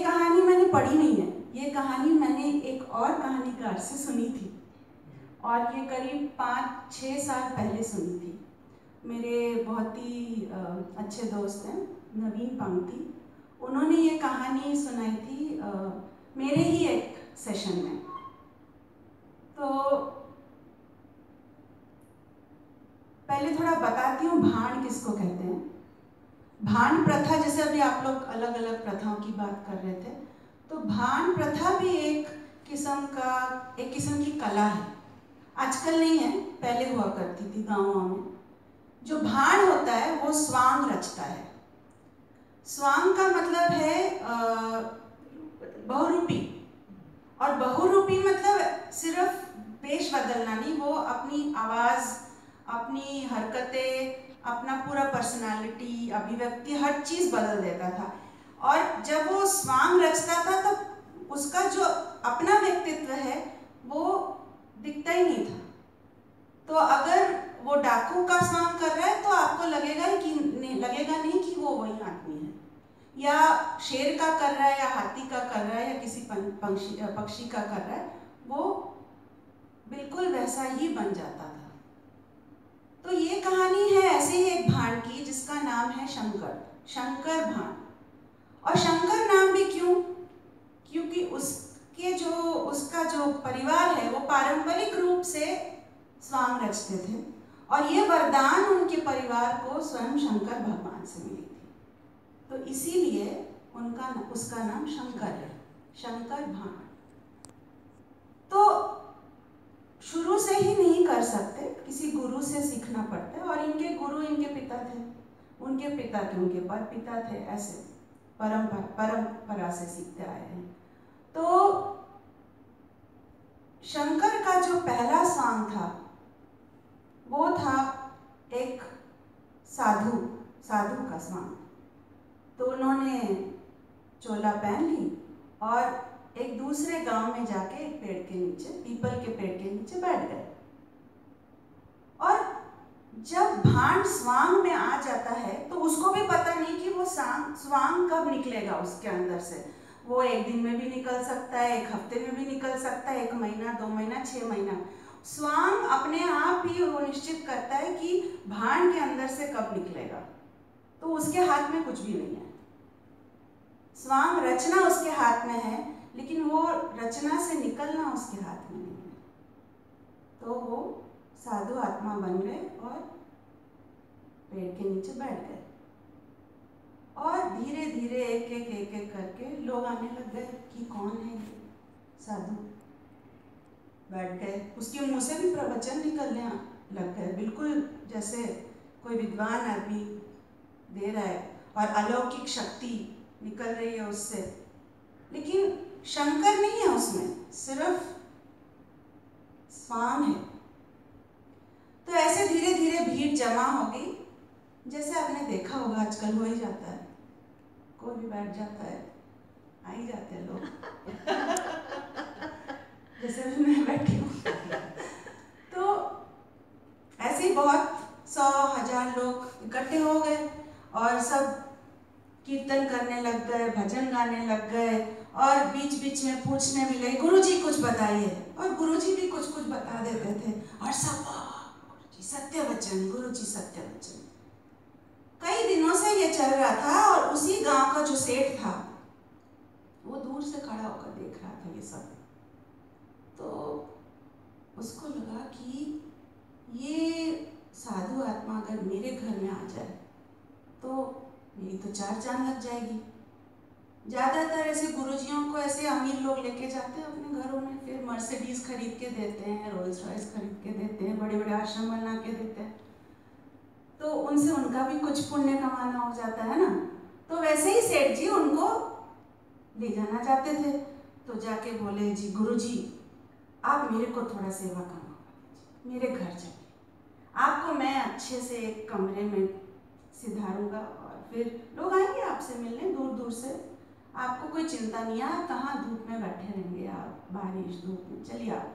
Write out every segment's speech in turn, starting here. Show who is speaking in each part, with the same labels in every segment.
Speaker 1: कहानी मैंने पढ़ी नहीं है, ये कहानी मैंने एक और कहानीकार से सुनी थी, और ये करीब 5-6 साल पहले सुनी थी। मेरे बहुत ही अच्छे दोस्त हैं नवीन पंक्ति, उन्होंने ये कहानी सुनाई थी मेरे ही एक सेशन में। तो पहले थोड़ा बताती हूँ भांड किसको कहते हैं। भांड प्रथा, जैसे अभी आप लोग अलग अलग प्रथाओं की बात कर रहे थे, तो भांड प्रथा भी एक किस्म की कला है। आजकल नहीं है, पहले हुआ करती थी गाँवों में। जो भांड होता है वो स्वांग रचता है। स्वांग का मतलब है बहुरूपी, और बहुरूपी मतलब सिर्फ वेश बदलना नहीं, वो अपनी आवाज़, अपनी हरकतें, अपना पूरा पर्सनालिटी, अभिव्यक्ति, हर चीज़ बदल देता था। और जब वो स्वांग रचता था तो उसका जो अपना व्यक्तित्व है वो दिखता ही नहीं था। तो अगर वो डाकू का स्वांग कर रहा है तो आपको लगेगा नहीं कि वो वही आदमी है, या शेर का कर रहा है, या हाथी का कर रहा है, या किसी पक्षी का कर रहा है, वो बिल्कुल वैसा ही बन जाता था। तो ये कहानी है ऐसे ही एक भांड की जिसका नाम है शंकर भांड। और शंकर नाम भी क्यों? क्योंकि उसका जो परिवार है वो पारंपरिक रूप से स्वांग रचते थे, और ये वरदान उनके परिवार को स्वयं शंकर भगवान से मिली थी। तो इसीलिए उसका नाम शंकर है, शंकर भांड। तो शुरू से ही नहीं कर सकते, किसी गुरु से सीखना पड़ता है, और इनके गुरु इनके पिता थे, उनके पिता के उनके पिता थे, ऐसे परंपरा से सीखते आए हैं। तो शंकर का जो पहला स्वांग था वो था एक साधु का स्वांग। तो उन्होंने चोला पहन ली और एक दूसरे गांव में जाके एक पेड़ के नीचे, पीपल के पेड़ के नीचे बैठ गए। और जब भांड स्वांग में आ जाता है तो उसको भी पता नहीं कि वो स्वांग कब निकलेगा उसके अंदर से। वो एक दिन में भी निकल सकता है, एक हफ्ते में भी निकल सकता है, 1 महीना, 2 महीना, 6 महीना। स्वांग अपने आप ही वो निश्चित करता है कि भांड के अंदर से कब निकलेगा। तो उसके हाथ में कुछ भी नहीं है। स्वांग रचना उसके हाथ में है, लेकिन वो रचना से निकलना उसके हाथ में नहीं है। तो वो साधु आत्मा बन गए और पेड़ के नीचे बैठ गए, और धीरे धीरे एक एक करके लोग आने लग गए कि कौन है ये साधु। बैठ गए, उसके मुंह से भी प्रवचन निकलने लग गए, बिल्कुल जैसे कोई विद्वान आदमी दे रहा है, और अलौकिक शक्ति निकल रही है उससे। लेकिन शंकर नहीं है उसमें, सिर्फ स्वांग है। तो ऐसे धीरे धीरे भीड़ जमा हो गई, जैसे आपने देखा होगा आजकल हो ही जाता है, कोई भी बैठ जाता है, आ ही जाते हैं लोग जैसे मैं बैठी हूँ तो ऐसे ही बहुत 100,000 लोग इकट्ठे हो गए, और सब कीर्तन करने लग गए, भजन गाने लग गए, और बीच बीच में पूछने भी लगे, गुरुजी कुछ बताइए, और गुरुजी भी कुछ कुछ बता देते थे, और सब गुरुजी सत्य वचन, गुरुजी सत्य वचन। कई दिनों से ये चल रहा था, और उसी गांव का जो सेठ था वो दूर से खड़ा होकर देख रहा था ये सब। तो उसको लगा कि ये साधु आत्मा अगर मेरे घर में आ जाए तो मेरी तो 4 जान लग जाएगी। ज़्यादातर ऐसे गुरुजियों को ऐसे अमीर लोग लेके जाते हैं अपने घरों में, फिर मर्सिडीज खरीद के देते हैं, रोल्स रॉयस खरीद के देते हैं, बड़े बड़े आश्रम बना के देते हैं, तो उनसे उनका भी कुछ पुण्य कमाना हो जाता है ना। तो वैसे ही सेठ जी उनको ले जाना चाहते थे। तो जाके बोले, जी गुरुजी आप मेरे को थोड़ा सेवा करना, मेरे घर चलिए, आपको मैं अच्छे से एक कमरे में सिधारूंगा, और फिर लोग आएंगे आपसे मिलने दूर दूर से, आपको कोई चिंता नहीं है, आप कहाँ धूप में बैठे रहेंगे, आप बारिश धूप में, चलिए आप।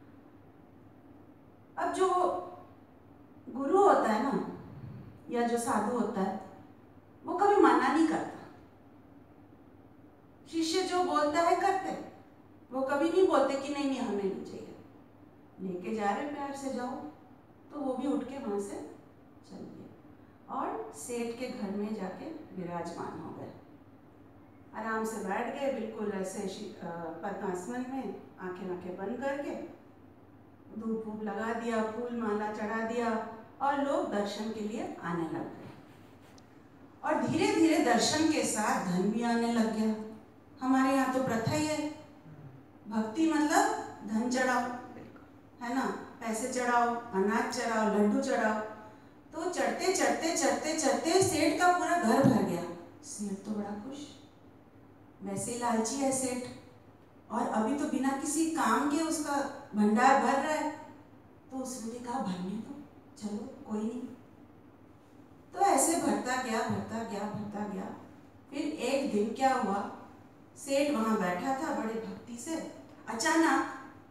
Speaker 1: अब जो गुरु होता है ना, या जो साधु होता है, वो कभी मना नहीं करता। शिष्य जो बोलता है करते, वो कभी नहीं बोलते कि नहीं नहीं हमें नहीं चाहिए, लेके जा रहे प्यार से जाओ, तो वो भी उठ के वहाँ से चल दिए और सेठ के घर में जाके विराजमान हो गए। आराम से बैठ गए, बिल्कुल ऐसे पद्मासन में, आंखें बंद करके, धूप वूप लगा दिया, फूल माला चढ़ा दिया और लोग दर्शन के लिए आने लग गए। और धीरे धीरे दर्शन के साथ धन भी आने लग गया। हमारे यहाँ तो प्रथा ही है, भक्ति मतलब धन चढ़ाओ, है ना, पैसे चढ़ाओ, अनाज चढ़ाओ, लड्डू चढ़ाओ। तो चढ़ते चढ़ते चढ़ते चढ़ते सेठ का पूरा घर भर गया। सेठ तो बड़ा खुश, वैसे ही लालची है सेठ, और अभी तो बिना किसी काम के उसका भंडार भर रहा है, तो उसने भी कहा भरने दो, चलो कोई नहीं। तो ऐसे भरता गया भरता गया भरता गया। फिर एक दिन क्या हुआ, सेठ वहां बैठा था बड़े भक्ति से, अचानक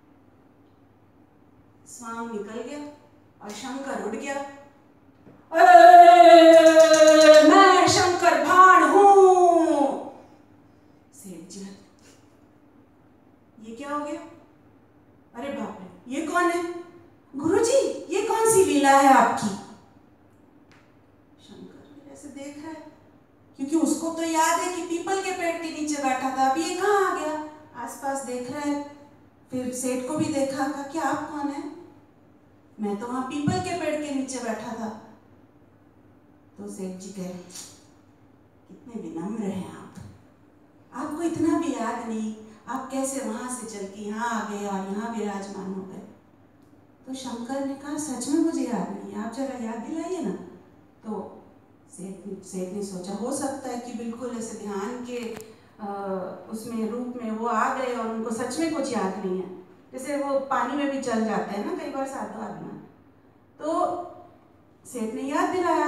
Speaker 1: स्वांग निकल गया और शंकर उड़ गया। मैं शंकर भाण हूं। सेठ जी ये क्या हो गया, अरे बाप रे ये कौन है, गुरुजी ये कौन सी लीला है आपकी। शंकर ऐसे देख रहा है, क्योंकि उसको तो याद है कि पीपल के पेड़ के नीचे बैठा था, अभी ये कहाँ आ गया। आसपास देख रहा है, फिर सेठ को भी देखा, कहा कि आप कौन है, मैं तो वहां पीपल के पेड़ के नीचे बैठा था। तो सेठ जी कह रहे कितने विनम्र हैं आप, आपको इतना भी याद नहीं, आप कैसे वहां से चल के यहाँ आ गए और यहाँ विराजमान हो गए। तो शंकर ने कहा सच में मुझे याद नहीं, आप जरा याद दिलाइए ना। तो सेठ ने सोचा हो सकता है कि बिल्कुल ऐसे ध्यान के उसमें रूप में वो आ गए और उनको सच में कुछ याद नहीं है, जैसे वो पानी में भी चल जाते हैं ना कई बार साधु आदमी। तो सेठ ने याद दिलाया,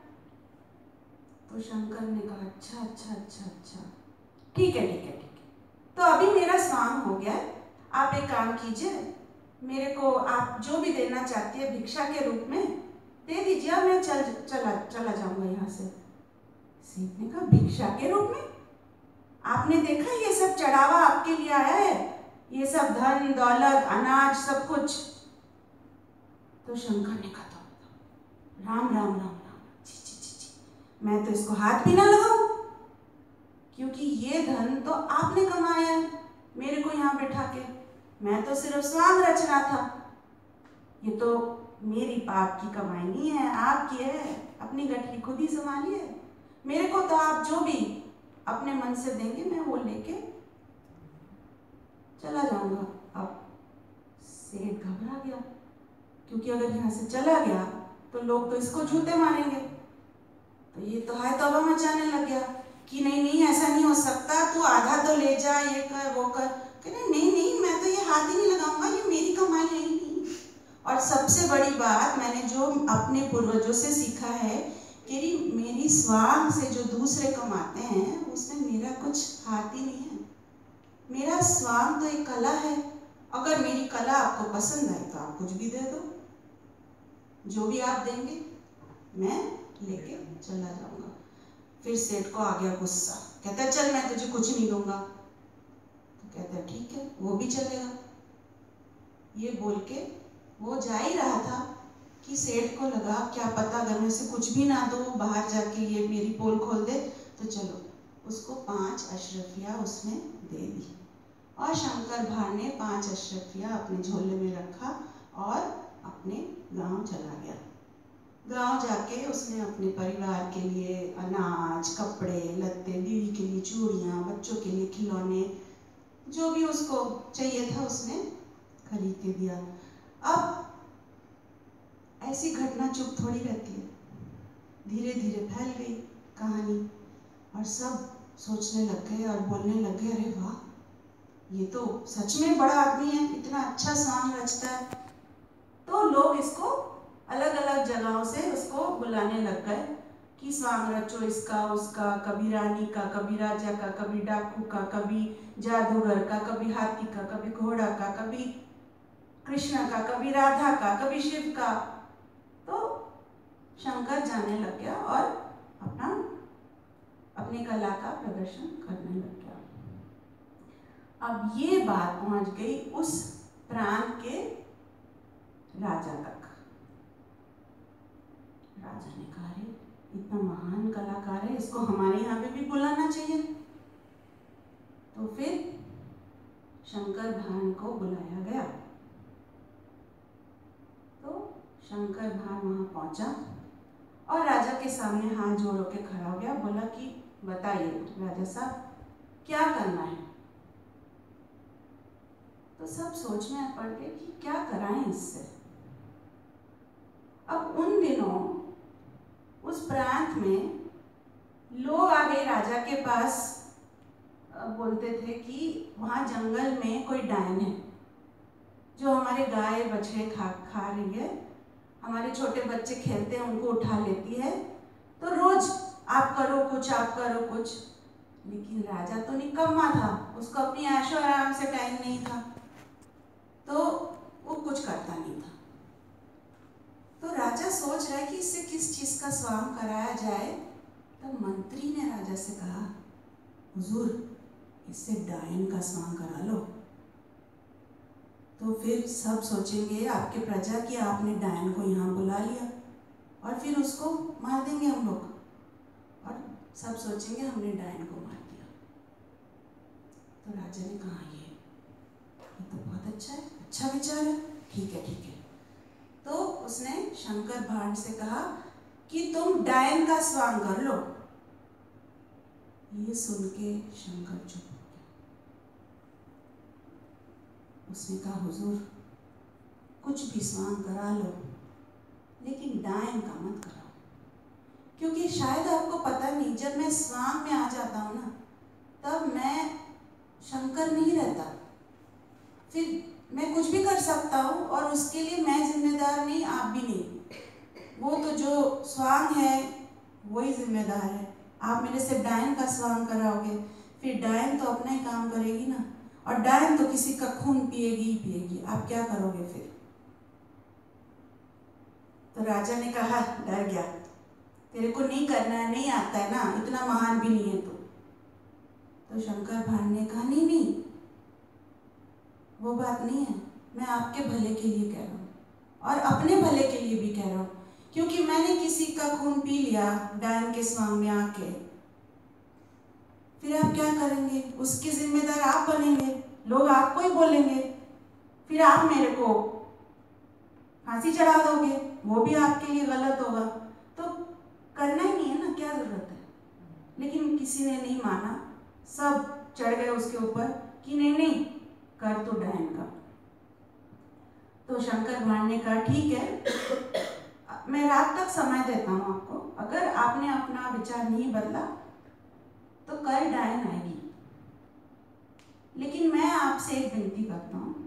Speaker 1: तो शंकर ने कहा अच्छा अच्छा अच्छा अच्छा ठीक है ठीक है ठीक है, तो अभी मेरा स्वांग हो गया, आप एक काम कीजिए, मेरे को आप जो भी देना चाहती है भिक्षा के रूप में दे दीजिए, मैं चला जाऊंगा यहाँ से। सेठ ने कहा भिक्षा के रूप में, आपने देखा ये सब चढ़ावा आपके लिए आया है, ये सब धन दौलत अनाज सब कुछ। तो शंकर ने कहा राम राम राम राम, जी जी जी जी, मैं तो इसको हाथ भी ना लगाऊं, क्योंकि ये धन तो आपने कमाया है मेरे को यहाँ बैठा के, मैं तो सिर्फ स्वांग रच रहा था, ये तो मेरी पाप की कमाई नहीं है, आपकी है, अपनी गठरी खुद ही संभालिए, मेरे को तो आप जो भी अपने मन से देंगे मैं वो लेके चला जाऊंगा। अब सेठ घबरा गया, क्योंकि अगर यहाँ से चला गया तो लोग तो इसको झूठे मानेंगे, तो ये तो हाय तौबा मचाने लग गया कि नहीं नहीं ऐसा नहीं हो सकता, तू आधा तो ले जा, ये कर वो कर। कहने नहीं नहीं मैं तो ये हाथ ही नहीं लगाऊंगा, ये मेरी कमाई है ही नहीं। और सबसे बड़ी बात मैंने जो अपने पूर्वजों से सीखा है कि मेरी स्वांग से जो दूसरे कमाते हैं उसमें मेरा कुछ हाथ ही नहीं है, मेरा स्वांग तो एक कला है, अगर मेरी कला आपको पसंद आए तो आप कुछ भी दे दो, जो भी आप देंगे मैं लेके चला जाऊंगा। फिर सेठ को आ गया गुस्सा, कहता है चल मैं तुझे कुछ नहीं दूंगा। तो कहता है ठीक है वो भी चलेगा। ये बोल के वो जा ही रहा था कि सेठ को लगा क्या पता अगर मैं इसे कुछ भी ना दो, बाहर जाके ये मेरी पोल खोल दे, तो चलो उसको 5 अशरफियाँ उसने दे दी। और शंकर भाण ने 5 अशरफियाँ अपने झोले में रखा और अपने गांव चला गया। गांव जाके उसने अपने परिवार के लिए अनाज, कपड़े लत्ते, बीवी के लिए चूड़ियाँ, बच्चों के लिए खिलौने, जो भी उसको चाहिए था उसने खरीद के दिया। अब ऐसी घटना चुप थोड़ी रहती है, धीरे धीरे फैल गई कहानी और सब सोचने लग गए और बोलने लग गए अरे वाह ये तो सच में बड़ा आदमी है, इतना अच्छा स्वांग रचता है। तो लोग इसको अलग अलग जगहों से उसको बुलाने लग गए कि स्वांग रचो इसका उसका, कभी रानी का, कभी राजा का, कभी डाकू का, कभी जादूगर का, कभी हाथी का, कभी घोड़ा का, कभी कृष्ण का, कभी राधा का, कभी शिव का। तो शंकर जाने लग गया और अपनी कला का प्रदर्शन करने लग गया। अब ये बात पहुंच गई उस प्रांत के राजा तक। राजा ने कहा, इतना महान कलाकार है, इसको हमारे यहाँ पे भी बुलाना चाहिए। तो फिर शंकर भान को बुलाया गया। तो शंकर भान वहाँ पहुँचा और राजा के सामने हाथ जोड़ के खड़ा हो गया। बोला कि बताइए राजा साहब, क्या करना है? तो सब सोच में पड़ गए कि क्या कराएं इससे। अब उन दिनों उस प्रांत में लोग आ गए राजा के पास, बोलते थे कि वहाँ जंगल में कोई डायन है जो हमारे गाय बछड़े खा रही है, हमारे छोटे बच्चे खेलते हैं उनको उठा लेती है, तो रोज आप करो कुछ, आप करो कुछ। लेकिन राजा तो निकम्मा था, उसको अपनी ऐशो आराम से टाइम नहीं था, तो वो कुछ करता नहीं था। तो राजा सोच रहा है कि इससे किस चीज का स्वांग कराया जाए। तब मंत्री ने राजा से कहा, हुजूर इससे डायन का स्वांग करा लो। तो फिर सब सोचेंगे आपके प्रजा की आपने डायन को यहाँ बुला लिया और फिर उसको मार देंगे हम लोग, और सब सोचेंगे हमने डायन को मार दिया। तो राजा ने कहा, ये तो बहुत अच्छा है, अच्छा विचार है, ठीक है ठीक है। तो उसने शंकर भान से कहा कि तुम डायन का स्वांग कर लो। ये सुन के शंकर चुप हो गया। उसने कहा, हुजूर कुछ भी स्वांग करा लो, लेकिन डायन का मत कराओ, क्योंकि शायद आपको पता नहीं, जब मैं स्वांग में आ जाता हूँ ना, तब मैं शंकर नहीं रहता, फिर मैं कुछ भी कर सकता हूँ और उसके लिए मैं जिम्मेदार नहीं, आप भी नहीं। वो तो जो स्वांग है वही जिम्मेदार है। आप मेरे से डायन का स्वांग कराओगे, फिर डायन तो अपना ही काम करेगी ना, और डायन तो किसी का खून पिएगी ही पिएगी, आप क्या करोगे फिर? तो राजा ने कहा, डर गया, तेरे को नहीं करना है, नहीं आता है ना, इतना महान भी नहीं है तो शंकर भान ने कहा, नहीं नहीं वो बात नहीं है, मैं आपके भले के लिए कह रहा हूँ और अपने भले के लिए भी कह रहा हूँ, क्योंकि मैंने किसी का खून पी लिया डायन के स्वांग में आके, फिर आप क्या करेंगे? उसके जिम्मेदार आप बनेंगे, लोग आपको ही बोलेंगे, फिर आप मेरे को फांसी चढ़ा दोगे, वो भी आपके लिए गलत होगा, तो करना ही नहीं है ना, क्या जरूरत है? लेकिन किसी ने नहीं माना, सब चढ़ गए उसके ऊपर कि नहीं नहीं कर तो डायन का। तो शंकर भान ने कहा, ठीक है, मैं रात तक समय देता हूँ आपको, अगर आपने अपना विचार नहीं बदला तो कल डायन आएगी, लेकिन मैं आपसे एक विनती करता हूँ,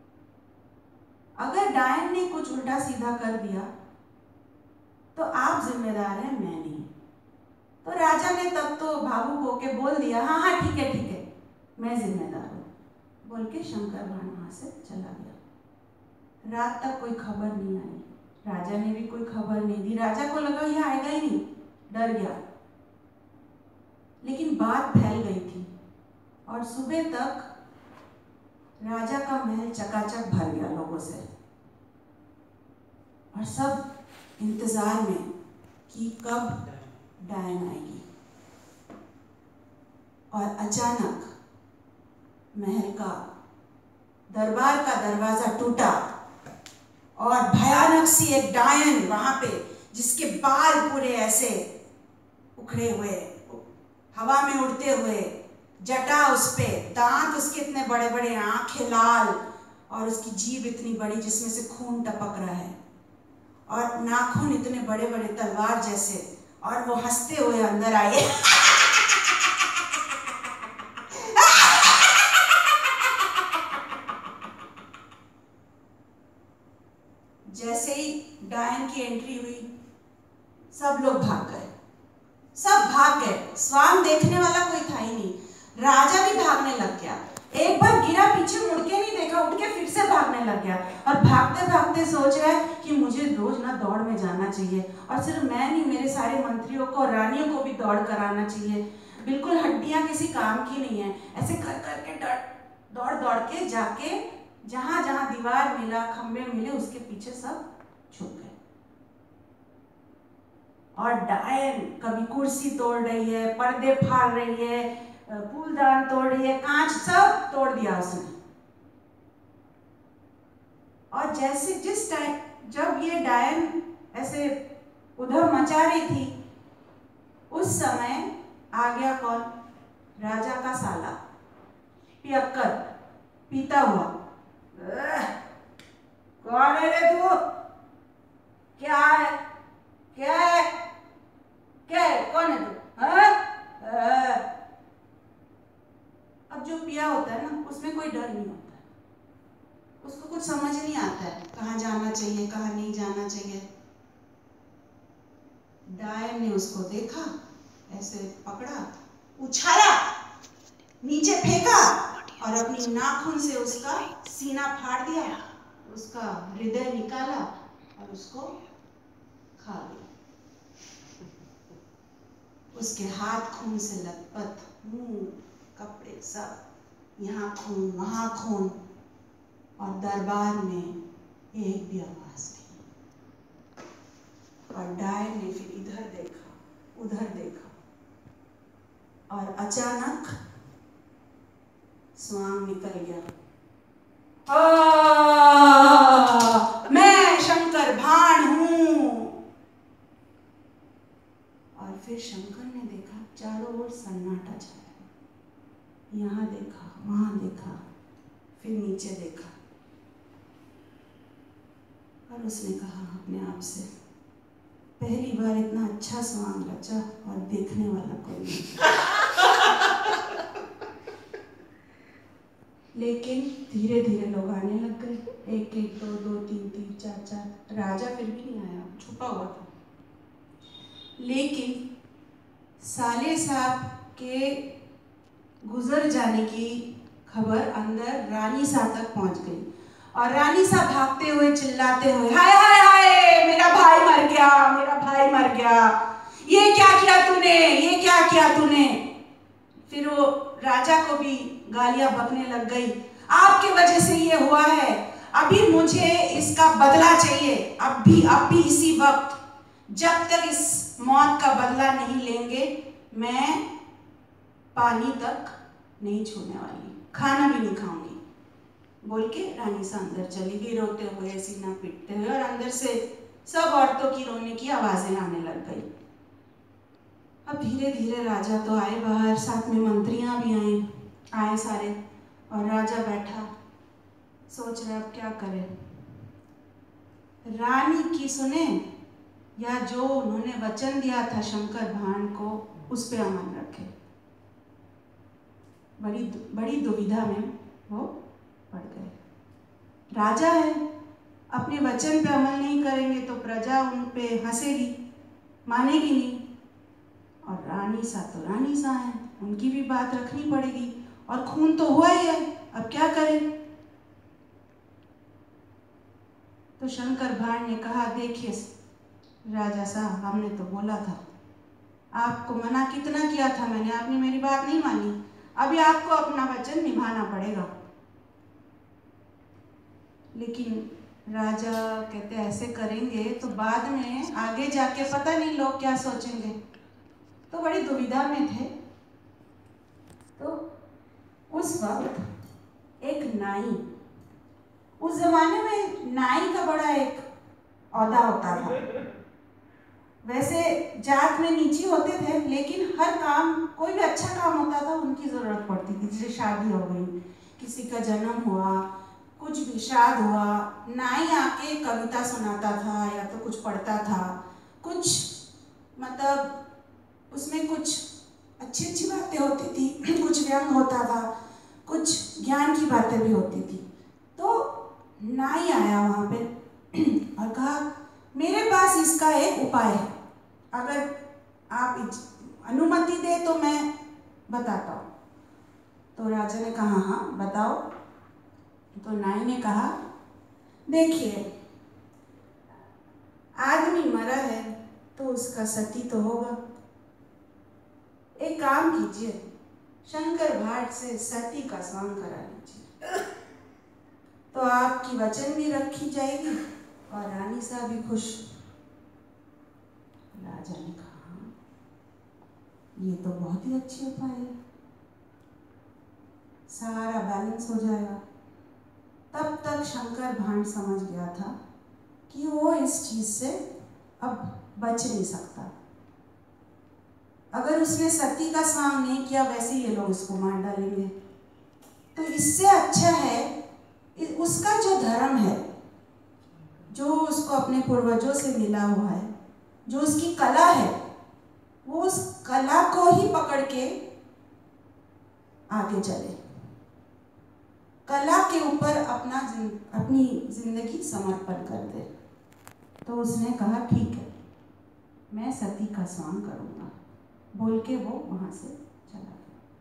Speaker 1: अगर डायन ने कुछ उल्टा सीधा कर दिया तो आप जिम्मेदार हैं, मैं नहीं। तो राजा ने तब तो भावुक होके बोल दिया, हाँ हाँ ठीक है मैं जिम्मेदार हूँ, बोल के शंकर भान वहां से चला गया। रात तक कोई खबर नहीं आई, राजा ने भी कोई खबर नहीं दी, राजा को लगा ये आएगा ही नहीं, डर गया। लेकिन बात फैल गई थी और सुबह तक राजा का महल चकाचक भर गया लोगों से, और सब इंतजार में कि कब डायन आएगी। और अचानक महल का दरबार का दरवाजा टूटा और भयानक सी एक डायन वहां पे, जिसके बाल पूरे ऐसे उखड़े हुए, हवा में उड़ते हुए, जटा उस पे, दांत उसके इतने बड़े बड़े, आंखें लाल, और उसकी जीभ इतनी बड़ी जिसमें से खून टपक रहा है, और नाखून इतने बड़े बड़े तलवार जैसे, और वो हंसते हुए अंदर आए। जैसे ही डायन की एंट्री हुई, सब लोग भाग गए, सब भाग गए, स्वांग देखने वाला कोई था ही नहीं। राजा भी भागने लग गया, एक बार गिरा, पीछे मुड़ के नहीं देखा, उठ के फिर से भागने लग गया, और भागते भागते सोच रहा है कि मुझे रोज ना दौड़ में जाना चाहिए, और सिर्फ मैं नहीं, मेरे सारे मंत्रियों को, रानियों को भी दौड़ कराना चाहिए, बिल्कुल हड्डियां किसी काम की नहीं है। ऐसे कर करके दौड़ दौड़ के जाके जहां जहां दीवार मिला, खंबे मिले, उसके पीछे सब छुप गए। और डायन कभी कुर्सी तोड़ रही है, पर्दे फाड़ रही है, फूलदान तोड़ रही है, कांच सब तोड़ दिया उसने। और जैसे जिस टाइम जब ये डायन ऐसे उधर मचा रही थी, उस समय आ गया कौन? राजा का साला, पियक्कर, पीता हुआ। कौन है रे तू? क्या है? क्या है? क्या है? कौन है तू? अब जो पिया होता है ना, उसमें कोई डर नहीं होता है, उसको कुछ समझ नहीं आता है कहाँ जाना चाहिए, कहाँ नहीं जाना चाहिए। डायन ने उसको देखा, ऐसे पकड़ा, उछाला, नीचे फेंका और अपनी नाखून से उसका सीना फाड़ दिया, उसका हृदय निकाला और उसको खा लिया। उसके हाथ खून से लथपथ, मुंह, कपड़े सब, यहाँ खून वहाँ खून, और दरबार में एक भी आवाज नहीं। और डायन ने फिर इधर देखा, उधर देखा, और अचानक स्वांग निकल गया। मैं शंकर भाण हूं। और फिर शंकर ने देखा, चारों ओर सन्नाटा छाया, यहाँ देखा, वहां देखा, फिर नीचे देखा, और उसने कहा अपने आप से, पहली बार इतना अच्छा स्वांग रचा और देखने वाला कोई नहीं। लेकिन धीरे धीरे लोग आने लग गए, एक एक, दो दो, तीन तीन, चार चार। राजा फिर भी नहीं आया, छुपा हुआ था। लेकिन साले साहब के गुजर जाने की खबर अंदर रानी साहब तक पहुंच गई, और रानी साहब भागते हुए, चिल्लाते हुए, हाय हाय हाय, मेरा भाई मर गया, मेरा भाई मर गया, ये क्या किया तूने, ये क्या किया तूने। फिर वो राजा को भी गालियां बकने लग गई, आपके वजह से ये हुआ है, अभी मुझे इसका बदला चाहिए, अब भी इसी वक्त, जब तक इस मौत का बदला नहीं लेंगे मैं पानी तक नहीं छूने वाली, खाना भी नहीं खाऊंगी, बोल के रानी सा अंदर चली गई, रोते हुए, सीना पीटते हुए, और अंदर से सब औरतों की रोने की आवाजें आने लग गई। अब धीरे धीरे राजा तो आए बाहर, साथ में मंत्रियां भी आए सारे, और राजा बैठा सोच रहा अब क्या करे, रानी की सुने या जो उन्होंने वचन दिया था शंकर भाण को, उस पे अमल रखे। बड़ी दुविधा में वो पड़ गए। राजा है, अपने वचन पे अमल नहीं करेंगे तो प्रजा उन पे हंसेगी, मानेगी नहीं, और रानी सा तो रानी सा है, उनकी भी बात रखनी पड़ेगी, और खून तो हुआ ही है, अब क्या करें। तो शंकर भाण ने कहा, देखिए राजा साहब, हमने तो बोला था, आपको मना कितना किया था मैंने, आपने मेरी बात नहीं मानी, अभी आपको अपना वचन निभाना पड़ेगा। लेकिन राजा कहते ऐसे करेंगे तो बाद में आगे जाके पता नहीं लोग क्या सोचेंगे, तो बड़ी दुविधा में थे। तो उस वक्त एक नाई, उस जमाने में नाई का बड़ा एक औहदा होता था, वैसे जात में नीचे होते थे, लेकिन हर काम, कोई भी अच्छा काम होता था उनकी जरूरत पड़ती थी। जैसे शादी हो गई, किसी का जन्म हुआ, कुछ भी श्राद्ध हुआ, नाई आके कविता सुनाता था या तो कुछ पढ़ता था, कुछ मतलब उसमें कुछ अच्छी अच्छी बातें होती थी, कुछ व्यंग होता था, कुछ ज्ञान की बातें भी होती थी। तो नाई आया वहाँ पे और कहा, मेरे पास इसका एक उपाय है, अगर आप अनुमति दे तो मैं बताता हूँ। तो राजा ने कहा, हाँ बताओ। तो नाई ने कहा, देखिए आदमी मरा है तो उसका सती तो होगा, एक काम कीजिए, शंकर भाट से सती का स्वांग करा लीजिए, तो आपकी वचन भी रखी जाएगी और रानी साहब भी खुश। राजा ने कहा, ये तो बहुत ही अच्छी उपाय है, सारा बैलेंस हो जाएगा। तब तक शंकर भाट समझ गया था कि वो इस चीज से अब बच नहीं सकता। अगर उसने सती का स्वांग नहीं किया, वैसे ये लोग उसको मार डालेंगे, तो इससे अच्छा है उसका जो धर्म है, जो उसको अपने पूर्वजों से मिला हुआ है, जो उसकी कला है, वो उस कला को ही पकड़ के आगे चले, कला के ऊपर अपनी जिंदगी समर्पण कर दे। तो उसने कहा ठीक है, मैं सती का स्वांग करूंगा, बोल के वो वहां से चला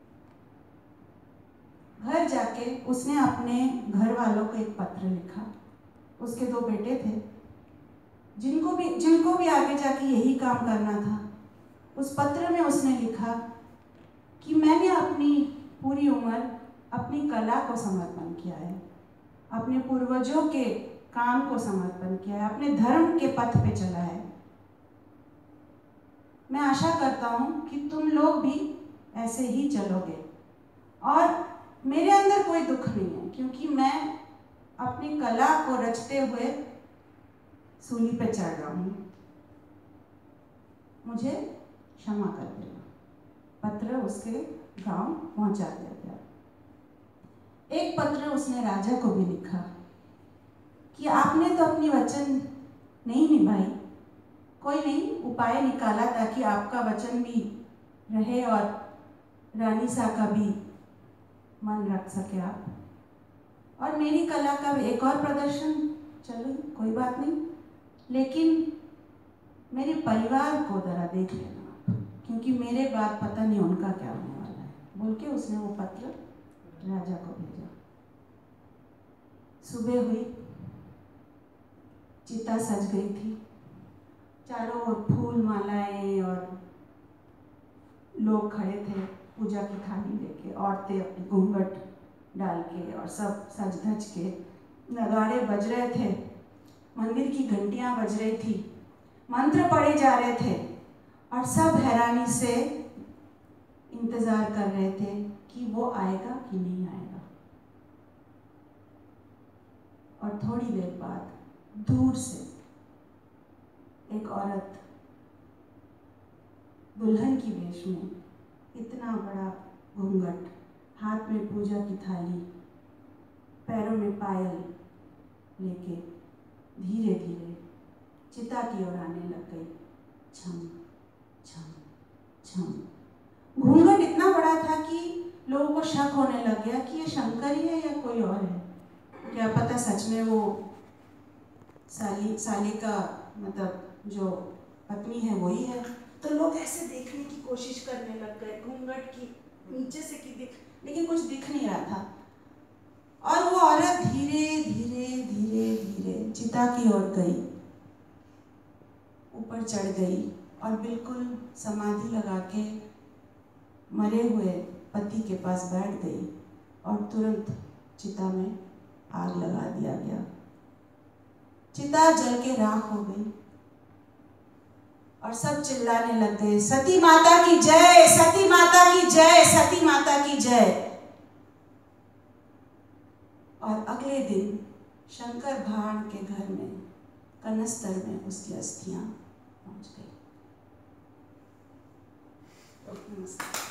Speaker 1: गया। घर जाके उसने अपने घर वालों को एक पत्र लिखा। उसके 2 बेटे थे, जिनको भी आगे जाके यही काम करना था। उस पत्र में उसने लिखा कि मैंने अपनी पूरी उम्र अपनी कला को समर्पण किया है, अपने पूर्वजों के काम को समर्पण किया है, अपने धर्म के पथ पे चला है। मैं आशा करता हूं कि तुम लोग भी ऐसे ही चलोगे, और मेरे अंदर कोई दुख नहीं है, क्योंकि मैं अपनी कला को रचते हुए सूली पे चढ़ रहा हूं, मुझे क्षमा कर देना। पत्र उसके गांव पहुंचा दिया गया। एक पत्र उसने राजा को भी लिखा कि आपने तो अपनी वचन नहीं निभाई, कोई नहीं, उपाय निकाला ताकि आपका वचन भी रहे और रानी सा का भी मन रख सके आप, और मेरी कला का भी एक और प्रदर्शन, चलो कोई बात नहीं, लेकिन मेरे परिवार को जरा देख लेना आप, क्योंकि मेरे बाद पता नहीं उनका क्या होने वाला है, बोल के उसने वो पत्र राजा को भेजा। सुबह हुई, चिता सज गई थी, चारों ओर फूल मालाएं और लोग खड़े थे पूजा की थाली लेके, औरतें अपनी घूंघट डाल के और सब सज धज के, नगाड़े बज रहे थे, मंदिर की घंटियां बज रही थी, मंत्र पढ़े जा रहे थे, और सब हैरानी से इंतजार कर रहे थे कि वो आएगा कि नहीं आएगा। और थोड़ी देर बाद दूर से एक औरत दुल्हन की वेश में, इतना बड़ा घूंघट, हाथ में पूजा की थाली, पैरों में पायल लेके धीरे धीरे चिता की ओर आने लग गई। छम छम छम। घूंघट इतना बड़ा था कि लोगों को शक होने लग गया कि ये शंकर ही है या कोई और है, क्या पता सच में वो साली का मतलब जो पत्नी है वही है। तो लोग ऐसे देखने की कोशिश करने लग गए, घूंघट की नीचे से कि लेकिन कुछ दिख नहीं रहा था। और वो औरत धीरे धीरे धीरे धीरे चिता की ओर गई, ऊपर चढ़ गई और बिल्कुल समाधि लगा के मरे हुए पति के पास बैठ गई, और तुरंत चिता में आग लगा दिया गया। चिता जल के राख हो गई और सब चिल्लाने लग गए, सती माता की जय, सती माता की जय, सती माता की जय। और अगले दिन शंकर भाट के घर में कनस्तर में उसकी अस्थियां पहुंच गई। नमस्कार।